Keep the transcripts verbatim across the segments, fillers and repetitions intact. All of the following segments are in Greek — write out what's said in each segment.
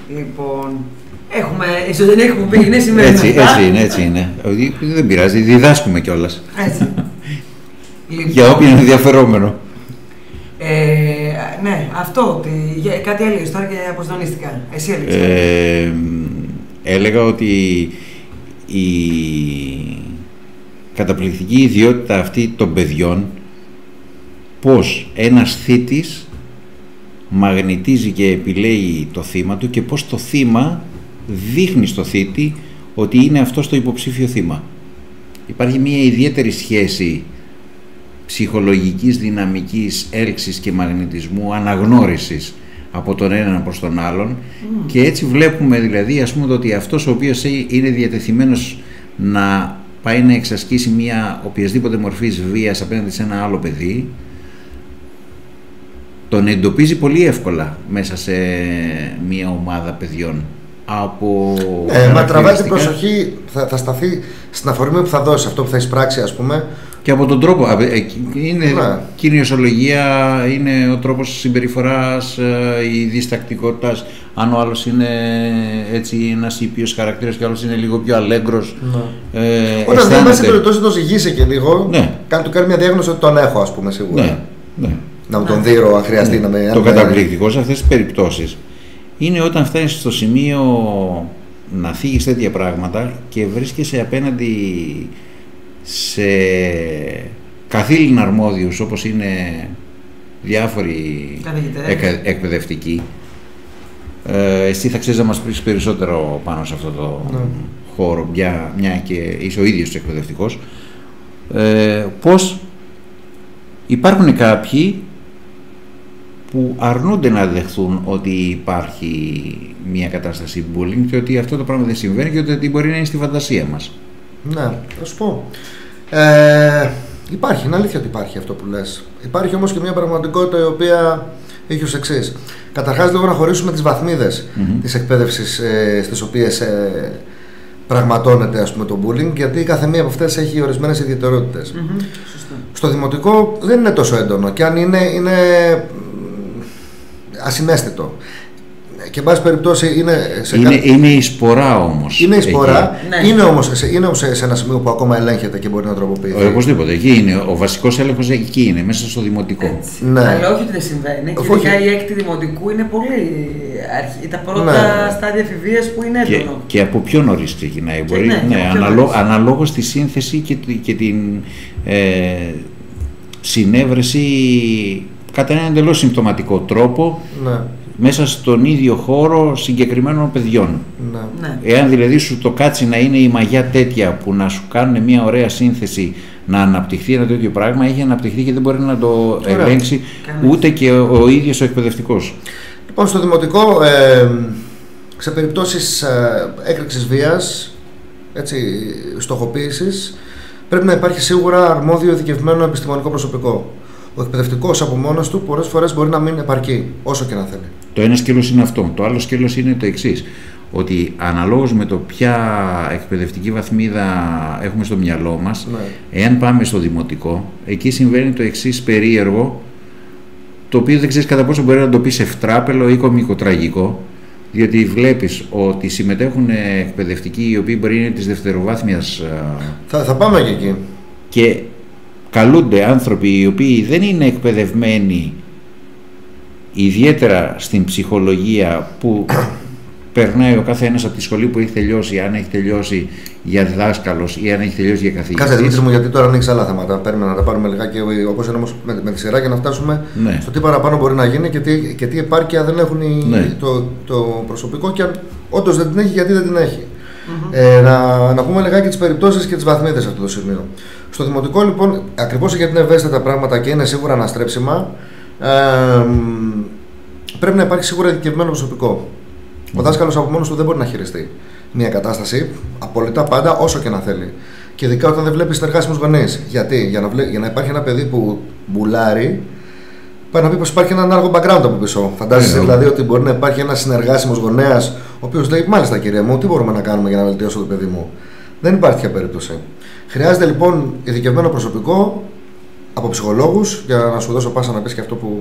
Λοιπόν, έχουμε, η ζωντανή εκπομπή είναι σήμερα. Έτσι, έτσι είναι, έτσι είναι. Δεν πειράζει, διδάσκουμε κιόλας. Έτσι. Λοιπόν, για όποιον είναι ενδιαφερόμενο. Ε, ναι, αυτό, ότι, κάτι έλεγες τώρα και αποσδονίστηκα. Εσύ έλεγες. Ε, έλεγα ότι η καταπληκτική ιδιότητα αυτή των παιδιών, πώς ένας θήτης μαγνητίζει και επιλέγει το θύμα του και πώς το θύμα δείχνει στο θήτη ότι είναι αυτό το υποψήφιο θύμα. Υπάρχει μια ιδιαίτερη σχέση ψυχολογικής δυναμικής έλξης και μαγνητισμού, αναγνώρισης από τον έναν προς τον άλλον mm. και έτσι βλέπουμε δηλαδή ας πούμε ότι αυτός ο οποίος είναι διατεθειμένος να πάει να εξασκήσει μια οποιασδήποτε μορφής βίας απέναντι σε ένα άλλο παιδί, τον εντοπίζει πολύ εύκολα μέσα σε μια ομάδα παιδιών. Από ε, μα τραβάει την προσοχή, θα, θα σταθεί στην αφορμή που θα δώσει, αυτό που θα εισπράξει ας πούμε. Και από τον τρόπο, είναι ναι. κοινιοσολογία, είναι ο τρόπος συμπεριφοράς, η διστακτικότητα. Αν ο άλλος είναι έτσι ένας ήπιος χαρακτήρας και ο άλλος είναι λίγο πιο αλέγκρος. Ναι. Ε, Όταν δεν είμαστε περιπτώσει το ζυγίσει και λίγο, ναι. κάνει του κάνει μια διάγνωση ότι τον έχω, ας πούμε, σίγουρα. Ναι. Ναι. Να μου τον δείρω αν χρειαστεί ναι. να με. Το καταπληκτικό σε αυτές τις περιπτώσεις είναι όταν φτάνεις στο σημείο να θίγεις τέτοια πράγματα και βρίσκεσαι απέναντι σε καθήλυνα αρμόδιους όπως είναι διάφοροι εκ, εκπαιδευτικοί. Ε, εσύ θα ξέρεις να μας πεις περισσότερο πάνω σε αυτό το ναι. χώρο, μια, μια και είσαι ο ίδιος εκπαιδευτικός. Ε, πώς υπάρχουν κάποιοι που αρνούνται να δεχθούν ότι υπάρχει μια κατάσταση bullying και ότι αυτό το πράγμα δεν συμβαίνει και ότι μπορεί να είναι στη φαντασία μας. Ναι, θα σου πω. Ε, υπάρχει, είναι αλήθεια ότι υπάρχει αυτό που λες. Υπάρχει όμως και μια πραγματικότητα η οποία έχει ως εξής. Καταρχάς λίγο να χωρίσουμε τις βαθμίδες mm-hmm. της εκπαίδευσης ε, στις οποίες ε, πραγματώνεται ας πούμε το bullying, γιατί κάθε μία από αυτές έχει ορισμένες ιδιαιτερότητες. Mm-hmm. Στο δημοτικό δεν είναι τόσο έντονο και αν είναι, είναι ασυναίσθητο. Και εν πάση περιπτώσει είναι σε είναι, κα... είναι η σπορά όμως. Είναι η σπορά, ναι. είναι όμως σε, είναι όμως σε ένα σημείο που ακόμα ελέγχεται και μπορεί να τροποποιηθεί. Οπωσδήποτε, εκεί είναι. Ο βασικός έλεγχος εκεί είναι, μέσα στο δημοτικό. Ναι. Αλλά όχι ότι δεν συμβαίνει. Και ειδικά η έκτη δημοτικού είναι πολύ αρχή. Τα πρώτα ναι. στάδια εφηβείας που είναι έντονο. Και, και από πιο νωρίς ξεκινάει. Μπορεί, ναι, ναι, αναλό, αναλόγως στη σύνθεση και, και την ε, συνέβρεση κατά έναν εντελώς συμπτωματικό τρόπο. Ναι. Μέσα στον ίδιο χώρο συγκεκριμένων παιδιών. Ναι. Εάν δηλαδή σου το κάτσει να είναι η μαγιά τέτοια που να σου κάνουν μια ωραία σύνθεση να αναπτυχθεί ένα τέτοιο πράγμα, έχει αναπτυχθεί και δεν μπορεί να το Ωραία. ελέγξει Κανείς. ούτε και ο, ο ίδιος ο εκπαιδευτικός. Λοιπόν, στο δημοτικό, ε, σε περιπτώσεις ε, έκρηξης βίας, έτσι, στοχοποίησης, πρέπει να υπάρχει σίγουρα αρμόδιο ειδικευμένο επιστημονικό προσωπικό. Ο εκπαιδευτικός από μόνος του πολλές φορές μπορεί να μην επαρκεί, όσο και να θέλει. Το ένα σκέλος είναι αυτό. Το άλλο σκέλος είναι το εξής. Ότι αναλόγως με το ποια εκπαιδευτική βαθμίδα έχουμε στο μυαλό μας, ναι. εάν πάμε στο δημοτικό, εκεί συμβαίνει το εξής περίεργο, το οποίο δεν ξέρεις κατά πόσο μπορεί να το πεις ευτράπελο ή κωμικοτραγικό, διότι βλέπεις ότι συμμετέχουν εκπαιδευτικοί οι οποίοι μπορεί να είναι της δευτεροβάθμιας. Θα, θα πάμε και εκεί. Και καλούνται άνθρωποι οι οποίοι δεν είναι εκπαιδευμένοι ιδιαίτερα στην ψυχολογία που περνάει ο καθένας από τη σχολή που έχει τελειώσει, αν έχει τελειώσει για δάσκαλος ή αν έχει τελειώσει για καθηγητής. Κάτσε Δημήτρη μου, γιατί τώρα ανοίξει άλλα θέματα. Παίρνουμε να τα πάρουμε λιγάκι όπως είναι όμως με, με τη σειρά για να φτάσουμε ναι. στο τι παραπάνω μπορεί να γίνει και τι, και τι επάρκεια δεν έχουν οι, ναι. το, το προσωπικό και αν όντως δεν την έχει, γιατί δεν την έχει. Mm-hmm. Ε, να, να πούμε λιγάκι τις περιπτώσεις και τις βαθμίδες σε αυτό το σημείο. Στο δημοτικό, λοιπόν, ακριβώς γιατί είναι ευαίσθητα τα πράγματα και είναι σίγουρα αναστρέψιμα, ε, πρέπει να υπάρχει σίγουρα ειδικευμένο προσωπικό. Mm. Ο δάσκαλος από μόνος του δεν μπορεί να χειριστεί μια κατάσταση απολύτω πάντα, όσο και να θέλει. Και ειδικά όταν δεν βλέπει συνεργάσιμους γονείς. Γιατί, για να, βλέ, για να υπάρχει ένα παιδί που μπουλάρει, πάει να πει πως υπάρχει ένα ανάργο background από πίσω. Φαντάζεσαι mm. δηλαδή ότι μπορεί να υπάρχει ένα συνεργάσιμος γονέας, ο οποίος λέει: μάλιστα, κύριε μου, τι μπορούμε να κάνουμε για να βελτιώσω το παιδί μου. Δεν υπάρχει τέτοια περίπτωση. Χρειάζεται λοιπόν ειδικευμένο προσωπικό από ψυχολόγους, για να σου δώσω πάσα να πεις και αυτό που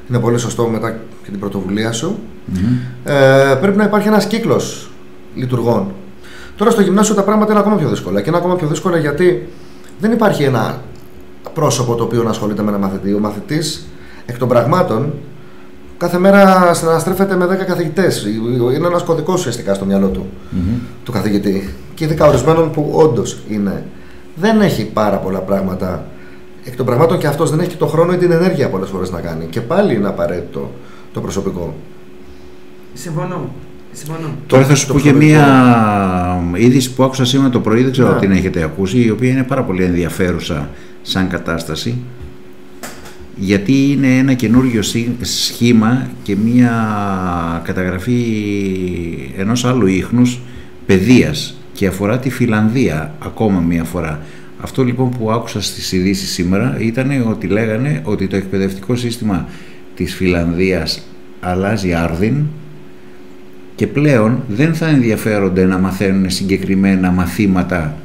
είναι πολύ σωστό μετά και την πρωτοβουλία σου. Mm-hmm. Ε, πρέπει να υπάρχει ένας κύκλος λειτουργών. Τώρα στο γυμνάσιο τα πράγματα είναι ακόμα πιο δύσκολα. Και είναι ακόμα πιο δύσκολα γιατί δεν υπάρχει ένα πρόσωπο το οποίο να ασχολείται με ένα μαθητή. Ο μαθητής εκ των πραγμάτων κάθε μέρα συναναστρέφεται με δέκα καθηγητές. Είναι ένας κωδικός ουσιαστικά στο μυαλό του, mm-hmm. του καθηγητή. Και ειδικά ορισμένων που όντως είναι. Δεν έχει πάρα πολλά πράγματα. Εκ των πραγμάτων και αυτός δεν έχει το χρόνο ή την ενέργεια πολλές φορές να κάνει. Και πάλι είναι απαραίτητο το προσωπικό. Συμφωνώ. Συμφωνώ. Τώρα θα σου πω και μία είδηση που άκουσα σήμερα το πρωί, δεν ξέρω αν την έχετε ακούσει, η οποία είναι πάρα πολύ ενδιαφέρουσα σαν κατάσταση. Γιατί είναι ένα καινούργιο σχήμα και μία καταγραφή ενός άλλου ίχνους παιδείας και αφορά τη Φινλανδία ακόμα μία φορά. Αυτό λοιπόν που άκουσα στις ειδήσεις σήμερα ήταν ότι λέγανε ότι το εκπαιδευτικό σύστημα της Φινλανδίας αλλάζει άρδιν και πλέον δεν θα ενδιαφέρονται να μαθαίνουν συγκεκριμένα μαθήματα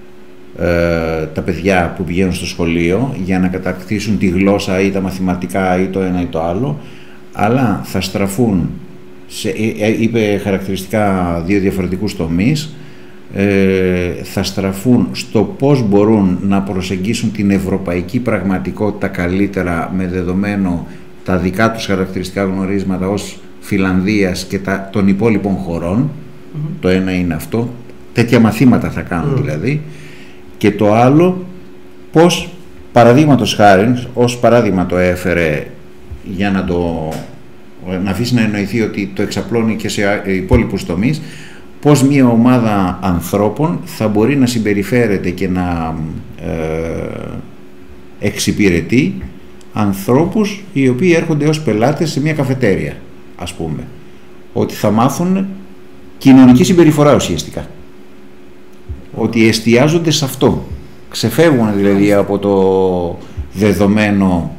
ε, τα παιδιά που πηγαίνουν στο σχολείο για να κατακτήσουν τη γλώσσα ή τα μαθηματικά ή το ένα ή το άλλο, αλλά θα στραφούν σε, είπε χαρακτηριστικά δύο διαφορετικούς τομείς. Ε, θα στραφούν στο πώς μπορούν να προσεγγίσουν την ευρωπαϊκή πραγματικότητα καλύτερα με δεδομένο τα δικά τους χαρακτηριστικά γνωρίσματα ως Φινλανδίας και τα, των υπόλοιπων χωρών. Mm-hmm. Το ένα είναι αυτό, τέτοια μαθήματα θα κάνουν mm. δηλαδή, και το άλλο πώς, παραδείγματος χάριν, ως παράδειγμα το έφερε για να το να αφήσει να εννοηθεί ότι το εξαπλώνει και σε υπόλοιπους τομείς, πώς μια ομάδα ανθρώπων θα μπορεί να συμπεριφέρεται και να ε, εξυπηρετεί ανθρώπους οι οποίοι έρχονται ως πελάτες σε μια καφετέρια, ας πούμε. Ότι θα μάθουν κοινωνική συμπεριφορά ουσιαστικά. Ότι εστιάζονται σε αυτό. Ξεφεύγουν δηλαδή από το δεδομένο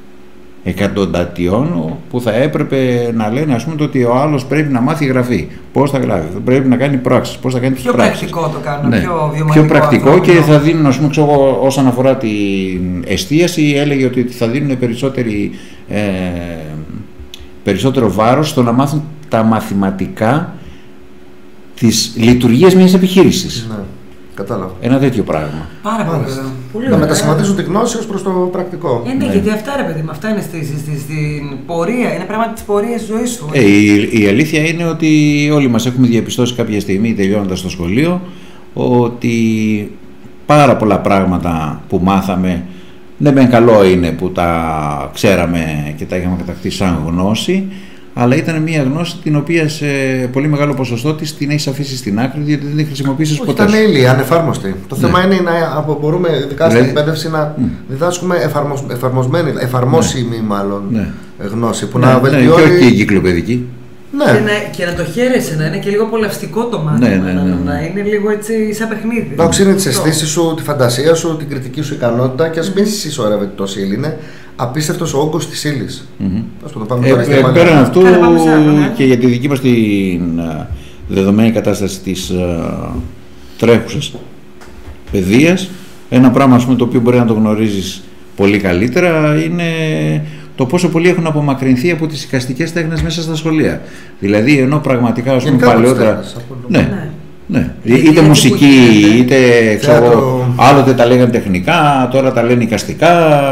εκατοντατιών που θα έπρεπε να λένε, ας πούμε, το ότι ο άλλος πρέπει να μάθει γραφή. Πώς θα γράφει, πρέπει να κάνει πράξεις, πώς θα κάνει τις πιο πράξεις. Πιο πρακτικό το κάνουν, ναι. πιο βιωματικό. Πιο πρακτικό ανθρώπινο. Και θα δίνουν, ας πούμε, ξέρω, όσον αφορά την εστίαση, έλεγε ότι θα δίνουν περισσότερη, ε, περισσότερο βάρος στο να μάθουν τα μαθηματικά της λειτουργίας μιας επιχείρησης. Ναι. Κατάλαβα. Ένα τέτοιο πράγμα. Πάρα πολύ. πολύ να μετασχηματίζουν τη γνώση ως προς το πρακτικό. Ε, ναι, ναι, γιατί αυτά, ρε παιδί μου, αυτά είναι στη, στη, στη, στην πορεία, είναι πράγματα της πορείας της ζωής σου. Ε, η, η αλήθεια είναι ότι όλοι μας έχουμε διαπιστώσει κάποια στιγμή, τελειώνοντας το σχολείο, ότι πάρα πολλά πράγματα που μάθαμε, ναι, μεν καλό είναι που τα ξέραμε και τα είχαμε κατακτήσει σαν γνώση, αλλά ήταν μια γνώση την οποία σε πολύ μεγάλο ποσοστό της την έχεις αφήσει στην άκρη, γιατί δεν την χρησιμοποίησες ποτέ. Ήταν ύλη, ανεφάρμοστη. Το ναι. θέμα είναι να μπορούμε, ειδικά στην εκπαίδευση, να mm. διδάσκουμε εφαρμοσ, εφαρμοσμένη, εφαρμόσιμη ναι. μάλλον ναι. γνώση που ναι, να βελτιώνει. Ναι, και όχι εγκυκλοπαιδική. Ναι. Και, να, και να το χαίρεσαι, να είναι και λίγο απολαυστικό το μάθημα, ναι, ναι, ναι, ναι. να είναι λίγο έτσι σαν παιχνίδι. Να οξύνει τις αισθήσεις σου, τη φαντασία σου, την κριτική σου ικανότητα και ας μην συσσωρεύεται τόση ύλη. Είναι απίστευτος ο όγκος της ύλης. Mm-hmm. Το πάμε ε, τώρα ε, πέραν αυτού ναι. και για τη δική μας την uh, δεδομένη κατάσταση της uh, τρέχουσας παιδείας, ένα πράγμα, ας πούμε, το οποίο μπορεί να το γνωρίζεις πολύ καλύτερα είναι το πόσο πολλοί έχουν απομακρυνθεί από τις εικαστικές τέχνες μέσα στα σχολεία. Δηλαδή, ενώ πραγματικά, ας πούμε, παλαιότερα. Ναι, ναι. ναι. Είτε μουσική, είτε ξέρω, άλλοτε τα λέγανε τεχνικά, τώρα τα λένε εικαστικά.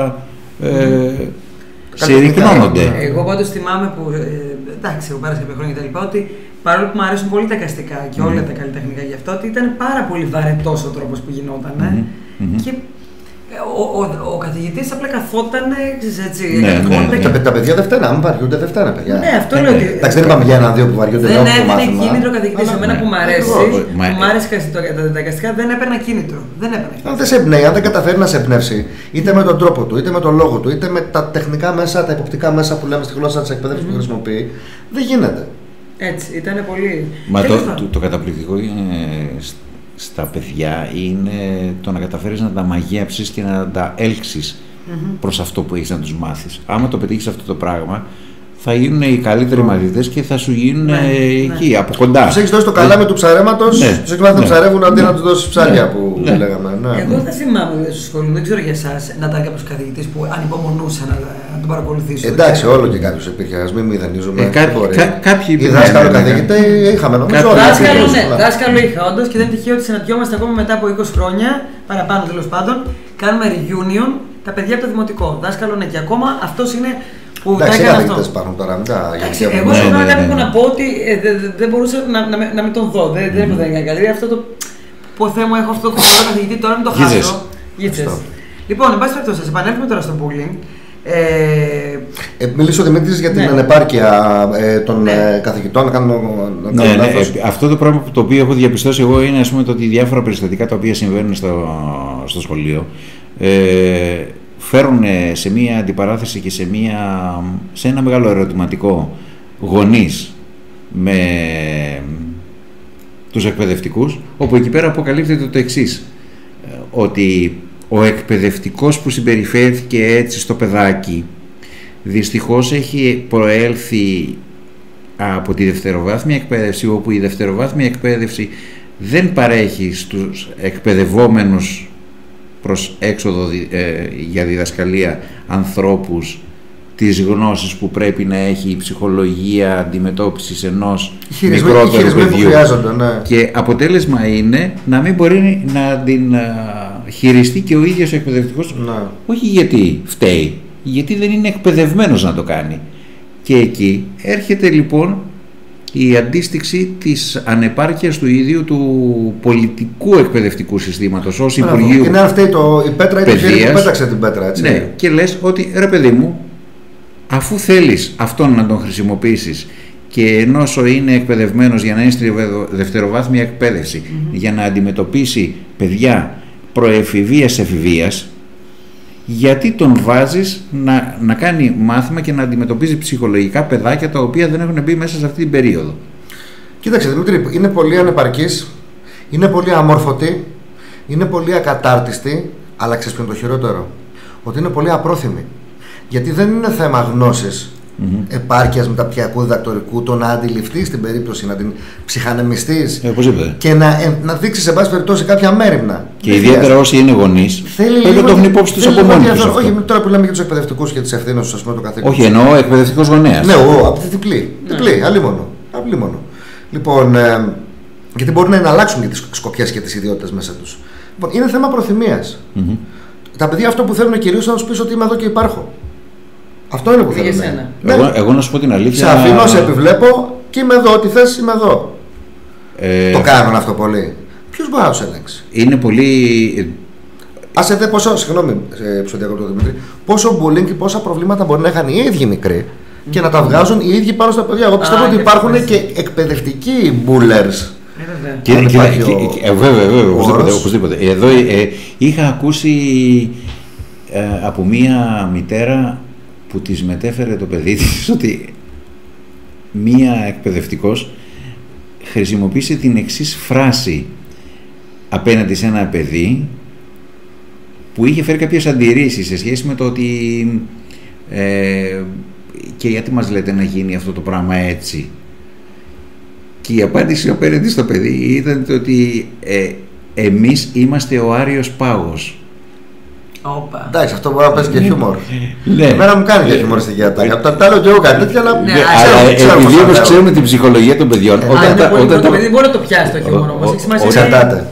Ε, συρρυκνώνονται. Εγώ πάντως θυμάμαι που. Ε, εντάξει, εγώ πέρασα κάποια χρόνια και τα λοιπά, ότι παρόλο που μου αρέσουν πολύ τα εικαστικά και mm. όλα τα καλλιτεχνικά γι' αυτό, ότι ήταν πάρα πολύ βαρετός ο τρόπος που γινόταν. Ε. Mm-hmm. Και ο, ο, ο καθηγητής απλά καθόταν, έτσι. Ναι, ναι, ναι. Τα, τα παιδιά δεν φταίνε, αν βαριούνται δεν φταίνε, παιδιά. Ναι, αυτό λέω ότι. Εντάξει, δεν είπαμε για έναν-δύο που βαριούνται. Δεν έδινε κίνητρο καθηγητής. Εμένα που μου αρέσει, που μου άρεσε τα εικαστικά, δεν έπαιρνα κίνητρο. Δεν έπαιρνα. Αν δεν σε εμπνέει, αν δεν καταφέρει να σε εμπνεύσει, είτε με τον τρόπο του, είτε με τον λόγο του, είτε με τα τεχνικά μέσα, τα υποπτικά μέσα που λέμε στη γλώσσα τη εκπαίδευση που χρησιμοποιεί, δεν γίνεται. Έτσι, ήταν πολύ. Μα το, το, το καταπληκτικό είναι στα παιδιά είναι το να καταφέρεις να τα μαγεύσεις και να τα έλξεις mm-hmm. προς αυτό που έχεις να τους μάθεις. Άμα το πετύχεις αυτό το πράγμα, θα γίνουν οι καλύτεροι mm. μαθητές και θα σου γίνουν ναι, εκεί, ναι. από κοντά. Τους έχεις δώσει το καλάμι του ψαρέματος, ναι. τους έχεις μάθει να ναι. ψαρεύουν αντί ναι. να τους δώσεις ψάρια ναι. που ναι. λέγαμε. Ναι. Εγώ δεν θυμάμαι στο σχολείο, δεν ξέρω για εσάς, να ήταν κάποιος καθηγητής που ανυπομονούσε να, να τον παρακολουθήσει. Εντάξει, όλο και κάποιος υπήρχε, ας μην μηδενίζουμε. Ε, κά, κα, κάποιοι οι δάσκαλο καθηγητή είχαμε νομίζω. Δάσκαλο, ναι, δάσκαλο είχα όντως και δεν είναι τυχαίο ότι συναντιόμαστε ακόμα μετά από είκοσι χρόνια, παραπάνω τέλος πάντων, κάνουμε reunion τα παιδιά από το δημοτικό. Δάσκαλο είναι και ακόμα, αυτός είναι. Εντάξει, οι καθηγητές υπάρχουν τώρα. Εγώ σε ένα κάτι που να πω ότι δεν μπορούσα να μην τον δω. Δεν έπρεπε να κάνει. Αυτό το ποθέ μου έχω αυτό το κομμάτι καθηγητή, τώρα μην το χάσω. Λοιπόν, εν πάση περιπτώσει, σας επανέλθουμε τώρα στο bullying. Ε, ε, Μιλήσω ο Δημήτρης για την ναι. ανεπάρκεια ε, των ναι. ε, καθηγητών. Να κάνω, να κάνω ναι, ναι, ε, αυτό το πράγμα το οποίο έχω διαπιστώσει εγώ είναι ας πούμε, το ότι διάφορα περιστατικά τα οποία συμβαίνουν στο, στο σχολείο ε, φέρουν σε μία αντιπαράθεση και σε, μία, σε ένα μεγάλο ερωτηματικό γονείς με τους εκπαιδευτικούς, όπου εκεί πέρα αποκαλύπτεται το εξής, ότι ο εκπαιδευτικός που συμπεριφέρθηκε έτσι στο παιδάκι δυστυχώς έχει προέλθει από τη δευτεροβάθμια εκπαίδευση, όπου η δευτεροβάθμια εκπαίδευση δεν παρέχει στους εκπαιδευόμενους προς έξοδο ε, για διδασκαλία ανθρώπους τις γνώσεις που πρέπει να έχει η ψυχολογία αντιμετώπισης ενός μικρότερου παιδιού. Ναι. Και αποτέλεσμα είναι να μην μπορεί να την α, χειριστεί και ο ίδιος ο εκπαιδευτικός, ναι. όχι γιατί φταίει, γιατί δεν είναι εκπαιδευμένος να το κάνει. Και εκεί έρχεται λοιπόν η αντίστοιξη της ανεπάρκειας του ίδιου του πολιτικού εκπαιδευτικού συστήματος ως Υπουργείου είναι αυτή το, η πέτρα είναι η που πέταξε την πέτρα, έτσι. Ναι, και λες ότι ρε παιδί μου, αφού θέλεις αυτόν να τον χρησιμοποιήσεις και ενώ είναι εκπαιδευμένος για να είναι στη δευτεροβάθμια εκπαίδευση, mm-hmm. για να αντιμετωπίσει παιδιά προεφηβείας εφηβείας, γιατί τον βάζεις να, να κάνει μάθημα και να αντιμετωπίζει ψυχολογικά παιδάκια τα οποία δεν έχουν μπει μέσα σε αυτή την περίοδο. Κοίταξε Δημήτρη, είναι πολύ ανεπαρκής, είναι πολύ αμόρφωτη, είναι πολύ ακατάρτιστη, αλλά ξέρεις ποιο είναι το χειρότερο, ότι είναι πολύ απρόθυμη. Γιατί δεν είναι θέμα γνώσης, mm-hmm. επάρκειας μεταπτυχιακού διδακτορικού, το να αντιληφθείς την περίπτωση, να την ψυχανεμιστείς ε, και να, ε, να δείξεις σε πάση περιπτώσει κάποια μέρημνα. Και δεν ιδιαίτερα χρειάζεται. Όσοι είναι γονείς, πρέπει να το έχουν υπόψη τους από μόνοι τους. Όχι, τώρα που λέμε για τους εκπαιδευτικούς και τις ευθύνες τους, ας πούμε, το καθήκον. Όχι, εννοώ εκπαιδευτικός γονέας. Ναι, ο, από τη διπλή. Ναι. Διπλή, αλλήμονο. Αλλήμονο. Λοιπόν, ε, γιατί μπορούν να αλλάξουν και τις σκοπιές και τις ιδιότητες μέσα τους. Λοιπόν, είναι θέμα προθυμίας. Mm-hmm. Τα παιδιά αυτό που θέλουν κυρίως να τους πεις ότι είμαι εδώ και υπάρχω. Αυτό είναι που θέλω. Εγώ, εγώ να σου πω την αλήθεια. Σε αφήνω, σε επιβλέπω και είμαι εδώ. Ό,τι θες, είμαι εδώ. Ε, το κάνουν αυτό πολύ. Ποιος μπορεί να τους ελέγξει. Είναι πολύ. Άσε δε πόσο. Συγγνώμη, ψωδιακό το Δημήτρη. Πόσο bullying και πόσα προβλήματα μπορεί να είχαν οι ίδιοι μικροί mm. και να τα βγάζουν οι ίδιοι πάνω στα παιδιά. Εγώ πιστεύω ah, ότι υπάρχουν και, και εκπαιδευτικοί bullers. Και, και, και, και, βέβαια, βέβαια, οπωσδήποτε, οπωσδήποτε. Εδώ ε, είχα ακούσει ε, από μία μητέρα που της μετέφερε το παιδί της ότι μία εκπαιδευτικός χρησιμοποίησε την εξής φράση απέναντι σε ένα παιδί που είχε φέρει κάποιες αντιρρήσεις σε σχέση με το ότι ε, και γιατί μας λέτε να γίνει αυτό το πράγμα έτσι. Και η απάντηση απέναντι στο παιδί ήταν ότι ε, εμείς είμαστε ο Άριος Πάγος. Όπα. Εντάξει, αυτό μπορεί να παίζει και χιούμορ. Ναι. Εμένα μου κάνει και χιουμοριστική. Τα τα λέω και εγώ κάτι τέτοια, αλλά. Αλλά επειδή όμως ξέρουμε την ψυχολογία των παιδιών. Το παιδί μπορεί να το πιάσει το χιούμορ όμως. Εξαρτάται.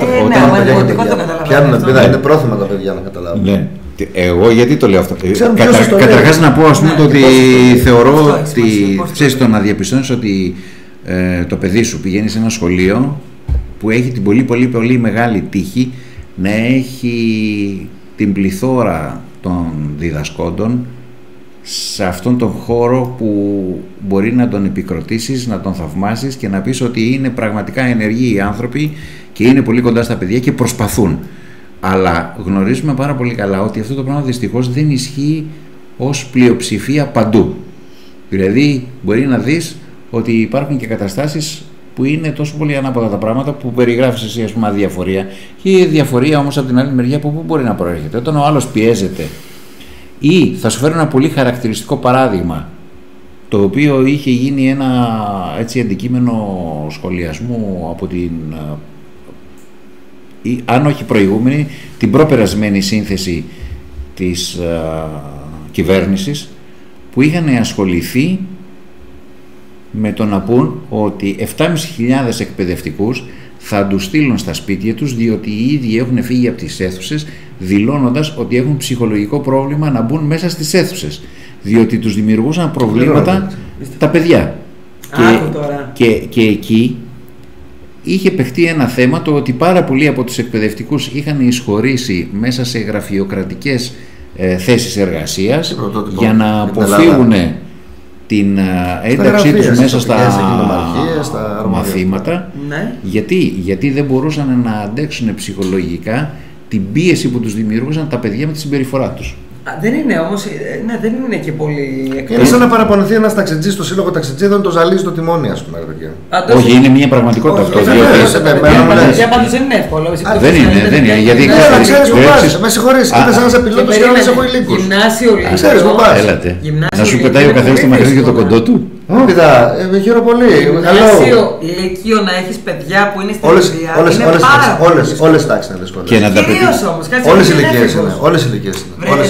Πιάνουν παιδιά, είναι πρόθυμα τα παιδιά να καταλάβουν. Εγώ γιατί το λέω αυτό. Καταρχάς να πω ας πούμε ότι θεωρώ ότι ξέρεις το να διαπιστώνεις ότι το παιδί σου πηγαίνει σε ένα σχολείο που έχει την πολύ πολύ πολύ μεγάλη τύχη να έχει την πληθώρα των διδασκόντων σε αυτόν τον χώρο που μπορεί να τον επικροτήσεις, να τον θαυμάσεις και να πεις ότι είναι πραγματικά ενεργοί οι άνθρωποι και είναι πολύ κοντά στα παιδιά και προσπαθούν. Αλλά γνωρίζουμε πάρα πολύ καλά ότι αυτό το πράγμα δυστυχώς δεν ισχύει ως πλειοψηφία παντού. Δηλαδή μπορεί να δεις ότι υπάρχουν και καταστάσεις που είναι τόσο πολύ ανάποδα τα πράγματα που περιγράφεις εσύ, ας πούμε, αδιαφορία. Και η διαφορία όμως από την άλλη μεριά από πού μπορεί να προέρχεται. Όταν ο άλλος πιέζεται, ή θα σου φέρω ένα πολύ χαρακτηριστικό παράδειγμα το οποίο είχε γίνει ένα έτσι αντικείμενο σχολιασμού από την, αν όχι προηγούμενη, την προπερασμένη σύνθεση της α, κυβέρνησης, που είχαν ασχοληθεί με το να πούν ότι επτά χιλιάδες πεντακόσιους εκπαιδευτικούς θα τους στείλουν στα σπίτια τους, διότι οι ίδιοι έχουν φύγει από τις αίθουσες, δηλώνοντας ότι έχουν ψυχολογικό πρόβλημα να μπουν μέσα στις αίθουσες, διότι τους δημιουργούσαν προβλήματα τα παιδιά. Και, και, και εκεί είχε παιχτεί ένα θέμα, το ότι πάρα πολλοί από τους εκπαιδευτικούς είχαν εισχωρήσει μέσα σε γραφειοκρατικές ε, θέσεις εργασίας για να αποφύγουν την ένταξή τους μέσα στα, στα μαθήματα. Ναι. Γιατί, γιατί δεν μπορούσαν να αντέξουν ψυχολογικά την πίεση που τους δημιουργούσαν τα παιδιά με τη συμπεριφορά τους. Δεν είναι όμως, ναι, δεν είναι και πολύ εκτός. Είναι σαν να παραπονηθεί ένας ταξιτζής στο σύλλογο ταξιτζίδων, το ζαλίζει το τιμόνι, ας πούμε. Όχι, είναι μια πραγματικότητα αυτό. Για πάντως δεν είναι εύκολο. Δεν είναι, δεν είναι. Γιατί ξέρεις που πας, με συγχωρείς, ήρθες ένας πιλότος και ένας έχω υλίκους. Γυμνάσιο, ξέρεις που πας. Να σου πετάει ο καθένας το μακρύ και το κοντό του. Πηδά, χαίρομαι πολύ. Γυμνάσιο, λυκείο, να έχεις παιδιά που είναι στην ηλικία. Όλες τις τάξεις είναι δύσκολες. Κυρίως όμως, όλες οι ηλικίες είναι. Όλες οι ηλικίες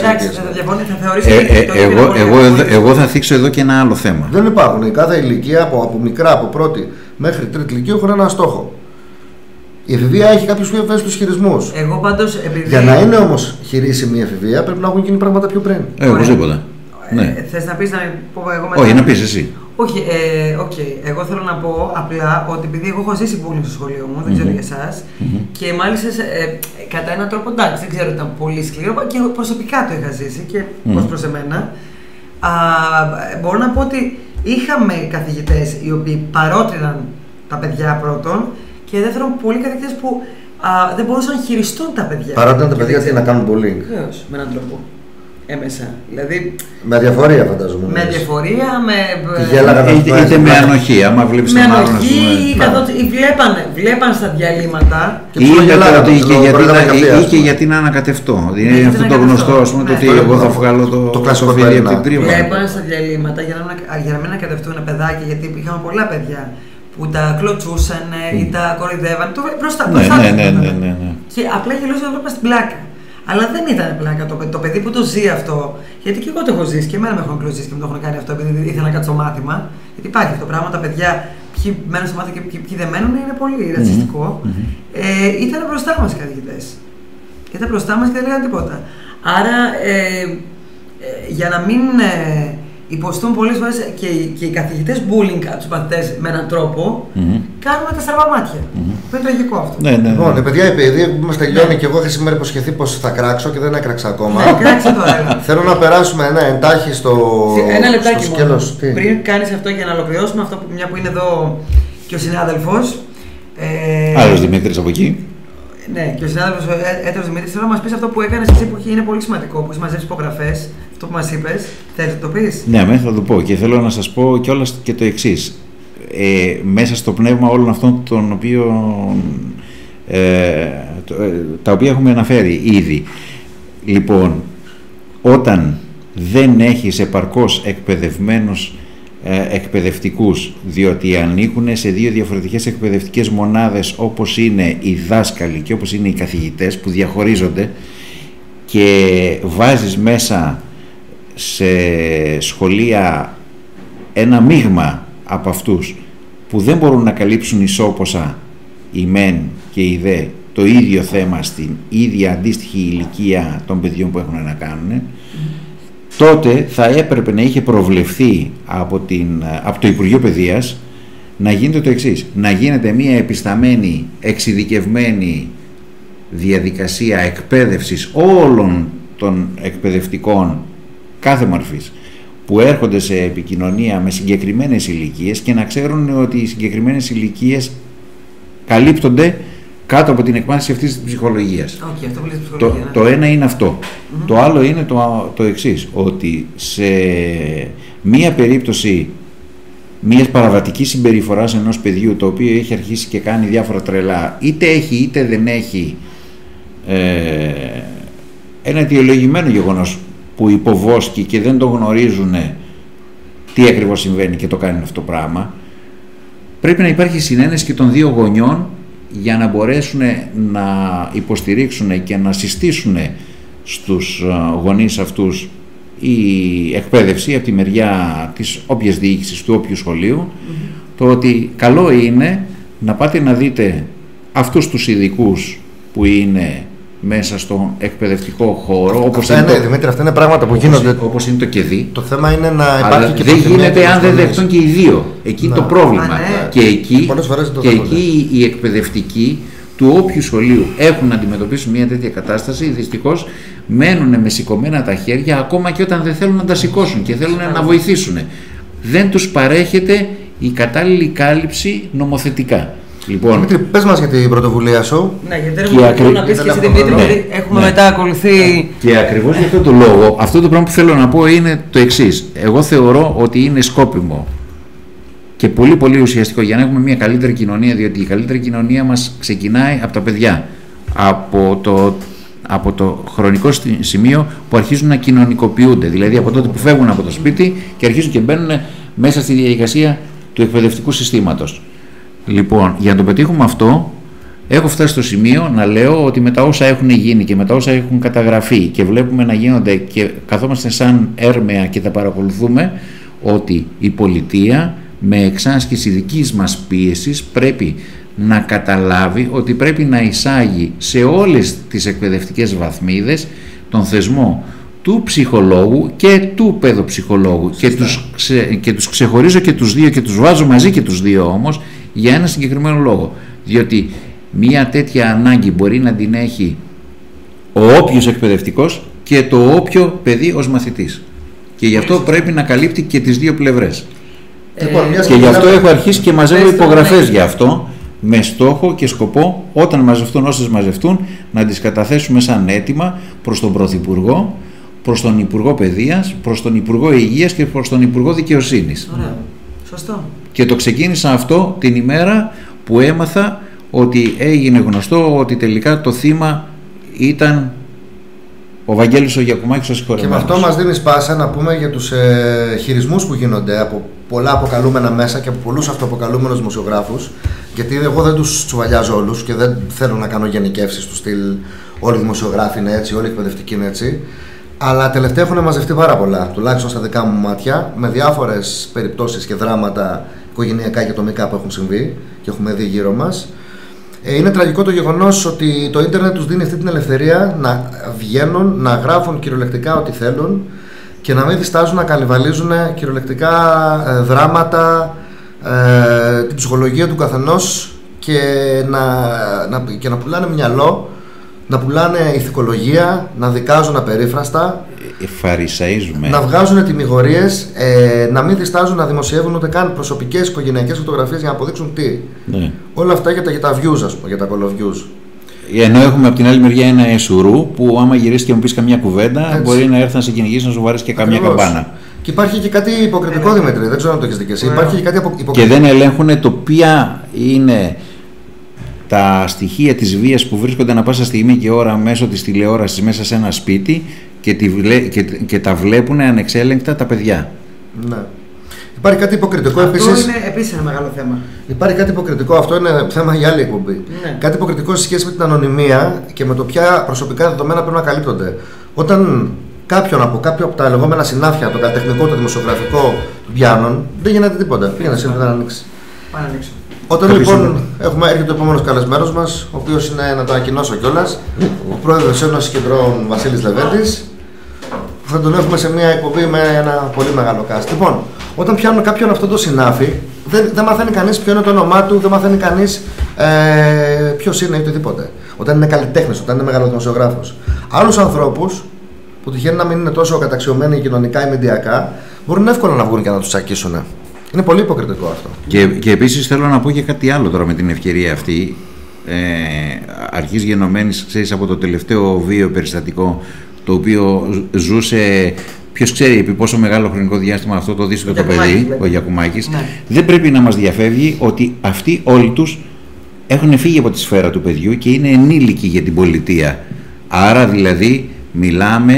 είναι. Εγώ θα θίξω εδώ και ένα άλλο θέμα. Δεν υπάρχουν. Η κάθε ηλικία από μικρά, από πρώτη μέχρι τρίτη ηλικία, έχουν ένα στόχο. Η εφηβεία έχει κάποιους πιο ευαίσθητους χειρισμούς. Εγώ πάντως, επειδή... Για να είναι όμως χειρίσιμη η εφηβεία, πρέπει να έχουν γίνει πράγματα πιο πριν. Ε, οπωσδήποτε. Ναι. Ε, θες να πεις να πω εγώ μετά? Όχι, να πεις εσύ. Όχι, ε, okay. Εγώ θέλω να πω απλά ότι επειδή εγώ έχω ζήσει bullying στο σχολείο μου, δεν mm-hmm. ξέρω για εσάς, mm-hmm. και μάλιστα ε, κατά έναν τρόπο, εντάξει, δεν ξέρω, ήταν πολύ σκληρό και προσωπικά το είχα ζήσει και mm-hmm. ως προς εμένα. Α, μπορώ να πω ότι είχαμε καθηγητές οι οποίοι παρότριναν τα παιδιά πρώτον και δεύτερον πολλοί καθηγητές που α, δεν μπορούσαν να χειριστούν τα παιδιά. Παρότριναν τα παιδιά τι να κάνουν bullying. Βεβαίως, με έναν τρόπο. Έμεσα. Δηλαδή, με αδιαφορία φαντάζομαι. Με αδιαφορία, με. Είτε, είτε με ανοχή, άμα βλέπει τον άλλον. Με ανοχή, καθότι βλέπαν, βλέπαν στα διαλύματα. Ή και γιατί να ανακατευτώ. Είναι αυτό το γνωστό, α πούμε, το ότι εγώ θα βγάλω το κλασοφίλι από την τρίμα. Βλέπαν στα διαλύματα για να μην ανακατευτούν παιδάκια, γιατί είχαμε πολλά παιδιά που τα κλωτσούσαν ή τα κοροϊδεύαν. Μπροστά του. Και απλά γελούσαν να βλέπαν στην πλάκα. Αλλά δεν ήταν πλάκα το, το παιδί που το ζει αυτό. Γιατί και εγώ το έχω ζήσει και εμένα με έχουν κλωτσίσει και μου το έχουν κάνει αυτό επειδή ήθελα να κάτσω μάθημα. Γιατί υπάρχει αυτό το πράγμα. Τα παιδιά, ποιοι μένουν στο μάθημα και ποιοι, ποιοι δεν μένουν, είναι πολύ ρατσιστικό. Mm-hmm. Ε, ήταν μπροστά μας οι καθηγητές. Ήταν μπροστά μας και δεν λέγανε τίποτα. Άρα, ε, ε, για να μην ε, υποστούν πολλές φορές και, και οι καθηγητές bullying τους μαθητές με έναν τρόπο, mm-hmm. κάνουμε τα στραβά μάτια. Mm-hmm. Είναι τραγικό αυτό. Ναι, ναι, ναι. Λοιπόν, παιδιά, επειδή μας τελειώνει και εγώ είχα σήμερα υποσχεθεί πως θα κράξω και δεν έκραξα ακόμα. Ναι, κράξε τώρα. Θέλω να περάσουμε ένα εντάχει στο, ένα λεπτάκι στο σκέλος. Μόνο. Πριν κάνεις αυτό για να ολοκληρώσουμε αυτό που μια που είναι εδώ και ο συνάδελφος. Ε, Άλλος Δημήτρης από εκεί. Ναι, και ο συνάδελφος ο έτερος Δημήτρης, θέλω να μας πεις αυτό που έκανες εσύ που είναι πολύ σημαντικό, που έχει μαζέψει υπογραφές, αυτό που μας είπες. Θέλεις να το πεις? Ναι, αμέσως θα το πω και θέλω να σας πω κιόλας και το εξής. Ε, μέσα στο πνεύμα όλων αυτών των οποίων, ε, το, ε, τα οποία έχουμε αναφέρει ήδη. Λοιπόν, όταν δεν έχεις επαρκώς εκπαιδευμένους ε, εκπαιδευτικούς, διότι ανήκουν σε δύο διαφορετικές εκπαιδευτικές μονάδες όπως είναι οι δάσκαλοι και όπως είναι οι καθηγητές που διαχωρίζονται, και βάζεις μέσα σε σχολεία ένα μείγμα από αυτούς που δεν μπορούν να καλύψουν ισόποσα οι μεν και οι δε το ίδιο θέμα στην ίδια αντίστοιχη ηλικία των παιδιών που έχουν να κάνουν, mm. τότε θα έπρεπε να είχε προβλεφθεί από, την, από το Υπουργείο Παιδείας να γίνεται το εξής: να γίνεται μια επισταμένη, εξειδικευμένη διαδικασία εκπαίδευσης όλων των εκπαιδευτικών κάθε μορφής που έρχονται σε επικοινωνία με συγκεκριμένες ηλικίες και να ξέρουν ότι οι συγκεκριμένες ηλικίες καλύπτονται κάτω από την εκμάθηση αυτής της ψυχολογίας. Okay, αυτό που λες το, ψυχολογία, ναι. το ένα είναι αυτό. Mm-hmm. Το άλλο είναι το, το εξής, ότι σε μία περίπτωση μιας παραβατικής συμπεριφοράς ενός παιδιού το οποίο έχει αρχίσει και κάνει διάφορα τρελά, είτε έχει είτε δεν έχει ε, ένα αιτιολογημένο γεγονός που υποβόσκει και δεν το γνωρίζουν τι ακριβώς συμβαίνει και το κάνει αυτό το πράγμα, πρέπει να υπάρχει συνένεση και των δύο γονιών για να μπορέσουν να υποστηρίξουν και να συστήσουν στους γονείς αυτούς η εκπαίδευση από τη μεριά της όποιας διοίκησης του όποιου σχολείου, mm-hmm. το ότι καλό είναι να πάτε να δείτε αυτούς τους ειδικούς που είναι μέσα στον εκπαιδευτικό χώρο. Όπως αυτά είναι, είναι, το, Δημήτρη, αυτά είναι πράγματα που όπως, γίνονται. Όπως είναι το ΚΕΔΙ. Το θέμα είναι να υπάρχει αλλά και δεν γίνεται αν δεν δεχτούν και οι δύο. Εκεί είναι το πρόβλημα. Α, ναι. Και εκεί, και εκεί οι εκπαιδευτικοί του όποιου σχολείου έχουν να αντιμετωπίσουν μια τέτοια κατάσταση, δυστυχώς μένουν με σηκωμένα τα χέρια ακόμα και όταν δεν θέλουν να τα σηκώσουν και θέλουν να βοηθήσουν. Δεν τους παρέχεται η κατάλληλη κάλυψη νομοθετικά. Λοιπόν, Δημήτρη, πες μας για την πρωτοβουλία σου. Ναι, γιατί έχουμε ακρι... να πεις και εσύ Δημήτρη, ναι, γιατί έχουμε ναι. μετά ακολουθεί... Και ακριβώς για αυτόν τον λόγο, αυτό το πράγμα που θέλω να πω είναι το εξής. Εγώ θεωρώ ότι είναι σκόπιμο και πολύ πολύ ουσιαστικό για να έχουμε μια καλύτερη κοινωνία, διότι η καλύτερη κοινωνία μας ξεκινάει από τα παιδιά. Από το, από το χρονικό σημείο που αρχίζουν να κοινωνικοποιούνται, δηλαδή από τότε που φεύγουν από το σπίτι και αρχίζουν και μπαίνουν μέσα στη διαδικασία του εκπαιδευτικού συστήματος. Λοιπόν, για να το πετύχουμε αυτό, έχω φτάσει στο σημείο να λέω ότι με τα όσα έχουν γίνει και με τα όσα έχουν καταγραφεί και βλέπουμε να γίνονται και καθόμαστε σαν έρμεα και τα παρακολουθούμε, ότι η πολιτεία με εξάσκηση δικής μας πίεσης πρέπει να καταλάβει ότι πρέπει να εισάγει σε όλες τις εκπαιδευτικές βαθμίδες τον θεσμό του ψυχολόγου και του παιδοψυχολόγου και τους, ξε, και τους ξεχωρίζω και τους δύο και τους βάζω μαζί και τους δύο όμως για ένα συγκεκριμένο λόγο, διότι μια τέτοια ανάγκη μπορεί να την έχει ο όποιος εκπαιδευτικός και το όποιο παιδί ως μαθητής και γι' αυτό πρέπει να καλύπτει και τις δύο πλευρές. Ε, λοιπόν, και γι' αυτό έχω αρχίσει και μαζεύω υπογραφές γι' αυτό, με στόχο και σκοπό όταν μαζευτούν όσες μαζευτούν να τις καταθέσουμε σαν αίτημα προς τον Πρωθυπουργό, προς τον Υπουργό Παιδείας, προς τον Υπουργό Υγείας και προς τον Υπουργό Δικαιοσύνης. Ωραία. Σωστό. Και το ξεκίνησα αυτό την ημέρα που έμαθα ότι έγινε γνωστό ότι τελικά το θύμα ήταν ο Βαγγέλης ο Γιακουμάκης ο συγχωρεμένος. Και με αυτό μας δίνει πάσα να πούμε για τους ε, χειρισμούς που γίνονται από πολλά αποκαλούμενα μέσα και από πολλούς αυτοαποκαλούμενους δημοσιογράφους. Γιατί εγώ δεν τους τσουβαλιάζω όλους και δεν θέλω να κάνω γενικεύσεις του στυλ όλοι οι δημοσιογράφοι είναι έτσι, όλοι οι εκπαιδευτικοί είναι έτσι. Αλλά τελευταία έχουν μαζευτεί πάρα πολλά, τουλάχιστον στα δικά μου μάτια, με διάφορες περιπτώσεις και δράματα οικογενειακά και ατομικά που έχουν συμβεί και έχουμε δει γύρω μας. Είναι τραγικό το γεγονός ότι το ίντερνετ τους δίνει αυτή την ελευθερία να βγαίνουν, να γράφουν κυριολεκτικά ό,τι θέλουν και να μην διστάζουν να καλυβαλίζουν κυριολεκτικά ε, δράματα, ε, την ψυχολογία του καθενός και να, να, και να πουλάνε μυαλό, να πουλάνε ηθικολογία, να δικάζουν απερίφραστα, Φαρισαίζουμε. να βγάζουν τιμιγορίες, ε, να μην διστάζουν να δημοσιεύουν ούτε καν προσωπικές οικογενειακές φωτογραφίες για να αποδείξουν τι. Ναι. Όλα αυτά για τα, για τα views, ας πούμε, για τα call of views. Ενώ έχουμε από την άλλη μεριά ένα εσουρού που άμα γυρίσει και μου πει καμιά κουβέντα, έτσι, μπορεί να έρθει να σε κυνηγήσει να σου βαρέσει και καμιά Ακριβώς. καμπάνα. Και υπάρχει και κάτι υποκριτικό, ε, Δημήτρη, δεν ξέρω αν το έχεις δει και εσύ. Υπάρχει και κάτι υποκριτικό. Και δεν ελέγχουν το ποια είναι τα στοιχεία της βίας που βρίσκονται ανά πάσα στιγμή και ώρα μέσω της τηλεόρασης μέσα σε ένα σπίτι και, τη βλέ... και... και τα βλέπουν ανεξέλεγκτα τα παιδιά. Ναι. Υπάρχει κάτι υποκριτικό επίσης. Αυτό είναι επίσης ένα μεγάλο θέμα. Υπάρχει κάτι υποκριτικό, αυτό είναι θέμα για άλλη εκπομπή. Ναι. Κάτι υποκριτικό σε σχέση με την ανωνυμία και με το ποια προσωπικά δεδομένα πρέπει να καλύπτονται. Όταν κάποιον από κάποιο από τα λεγόμενα συνάφια, το καλλιτεχνικό, το δημοσιογραφικό, του πιάνουν, δεν γίνεται τίποτα. Πήγαινε εσύ να ανοίξει. Πάνε να ανοίξω. Όταν Κάποιος λοιπόν είναι. έχουμε, έρχεται ο επόμενος καλεσμένος μας, ο οποίος είναι, να το ανακοινώσω κιόλας, ο πρόεδρος Ένωσης Κεντρών Βασίλης Λεβέντης, θα τον έχουμε σε μια εκπομπή με ένα πολύ μεγάλο cast. Λοιπόν, όταν πιάνουν κάποιον αυτό το συνάφι, δεν, δεν μαθαίνει κανείς ποιο είναι το όνομά του, δεν μαθαίνει κανείς ε, ποιος είναι ή οτιδήποτε. Όταν είναι καλλιτέχνης, όταν είναι μεγαλοδημοσιογράφος. Άλλους ανθρώπους που τυχαίνει να μην είναι τόσο καταξιωμένοι κοινωνικά ή μηντιακά, μπορούν εύκολα να βγουν και να τους τσακίσουν. Είναι πολύ υποκριτικό αυτό. Και, και επίσης θέλω να πω και κάτι άλλο τώρα με την ευκαιρία αυτή. Ε, αρχής γενομένης, ξέρεις, από το τελευταίο βίο περιστατικό το οποίο ζούσε, ποιος ξέρει επί πόσο μεγάλο χρονικό διάστημα αυτό το δύσκολο το παιδί, ο Γιακουμάκης, ναι. Δεν πρέπει να μας διαφεύγει ότι αυτοί όλοι τους έχουν φύγει από τη σφαίρα του παιδιού και είναι ενήλικοι για την πολιτεία. Άρα δηλαδή μιλάμε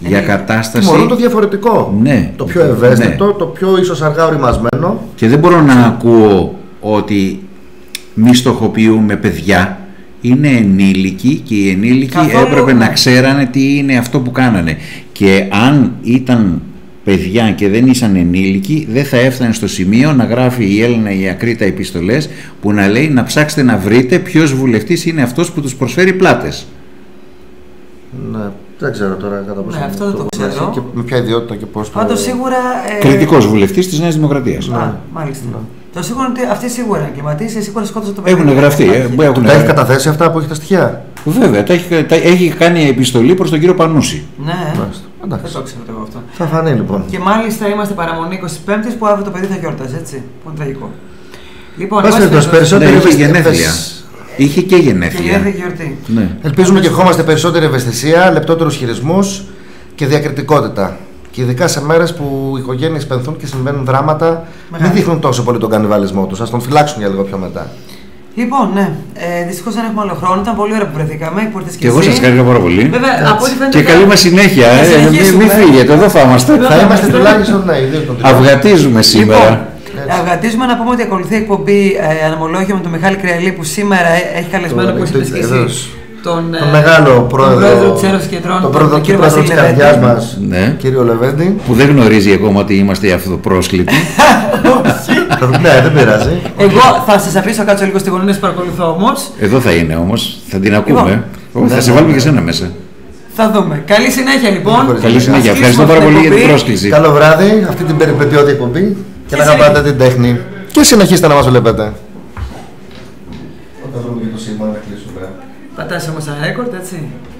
για κατάσταση. Τιμωρούν το διαφορετικό. Ναι. Το πιο ευαίσθητο, ναι. το πιο ίσως αργά οριμασμένο. Και δεν μπορώ να ακούω ότι μη στοχοποιούμε παιδιά. Είναι ενήλικοι και οι ενήλικοι καθόλου έπρεπε ναι. να ξέρανε τι είναι αυτό που κάνανε. Και αν ήταν παιδιά και δεν ήσαν ενήλικοι, δεν θα έφτανε στο σημείο να γράφει η Έλληνα η Ακρίτα επιστολές που να λέει να ψάξετε να βρείτε ποιος βουλευτής είναι αυτός που τους προσφέρει πλάτες. Ναι, δεν ξέρω τώρα κατά πόσο. Ναι, αυτό δεν το, το ξέρω. Και με ποια ιδιότητα και πώς το. Πάντως σίγουρα. Ε... Κριτικός βουλευτής της Νέας Δημοκρατίας. Α, μάλιστα. Ναι. Το σίγουρο είναι ότι αυτοί σίγουρα είναι εγκληματίες, σίγουρα σκότωσαν το παιδί. Έχουν γραφτεί. Ε, έχουν... Τα έχει καταθέσει αυτά που έχει τα στοιχεία. Βέβαια, τα έχει, τα έχει κάνει επιστολή προς τον κύριο Πανούση. Ναι, δεν το ξέρω εγώ αυτό. Θα φανεί λοιπόν. Και μάλιστα είμαστε παραμονή εικοστή πέμπτη που αύριο το παιδί θα γιόρταζε, έτσι. Που είναι τραγικό. Λοιπόν, περισσότερο είχε γενέθλια. Είχε και γενέθλια. Και γιορτή. Ναι. Ελπίζουμε και ευχόμαστε περισσότερη ευαισθησία, λεπτότερους χειρισμούς και διακριτικότητα. Και ειδικά σε μέρες που οι οικογένειες πενθούν και συμβαίνουν δράματα, Μεγάλη. μην δείχνουν τόσο πολύ τον κανιβαλισμό τους. Ας τον φυλάξουν για λίγο πιο μετά. Λοιπόν, ναι. Ε, Δυστυχώς δεν έχουμε άλλο χρόνο. Ήταν πολύ ωραία που βρεθήκαμε. Που και, και εγώ σας ευχαριστώ πάρα πολύ. Βέβαια, από και καλή μας συνέχεια. Ε, μην μη φύγετε, εδώ θα είμαστε. Θα είμαστε τουλάχιστον ναι, αυγατίζουμε σήμερα. Λοιπόν, αυγατίζουμε να πούμε ότι ακολουθεί η εκπομπή ε, Αναμολόγιο με τον Μιχάλη Κρεαλή που σήμερα έχει καλεσμένο που έχει επισκεφτεί. Τον, τον μεγάλο πρόεδρο, πρόεδρο της Ένωσης Κεντρών, τον πρόεδρο, τον κύριο πρόεδρο της καρδιάς μας, ναι. κύριο Λεβέντη. Που δεν γνωρίζει ακόμα ότι είμαστε αυτοπρόσκλητοι. Ναι, δεν πειράζει. Εγώ θα σας αφήσω κάτσω λίγο στη γωνία, σας παρακολουθώ όμως. Εδώ θα είναι όμως, θα την ακούμε. Λοιπόν, θα σε βάλουμε και εσένα μέσα. Θα δούμε. Καλή συνέχεια λοιπόν. Καλή συνέχεια. Ευχαριστώ πάρα πολύ για την πρόσκληση. Καλό βράδυ, αυτή την περιπετειώδη εκπομπή και να αγαπάτε την τέχνη. Και συνεχίστε να μας βλέπετε. Όταν βρούμε και το σήμα να κλείσουμε. Πατάς όμως ένα ρέκορντ, έτσι.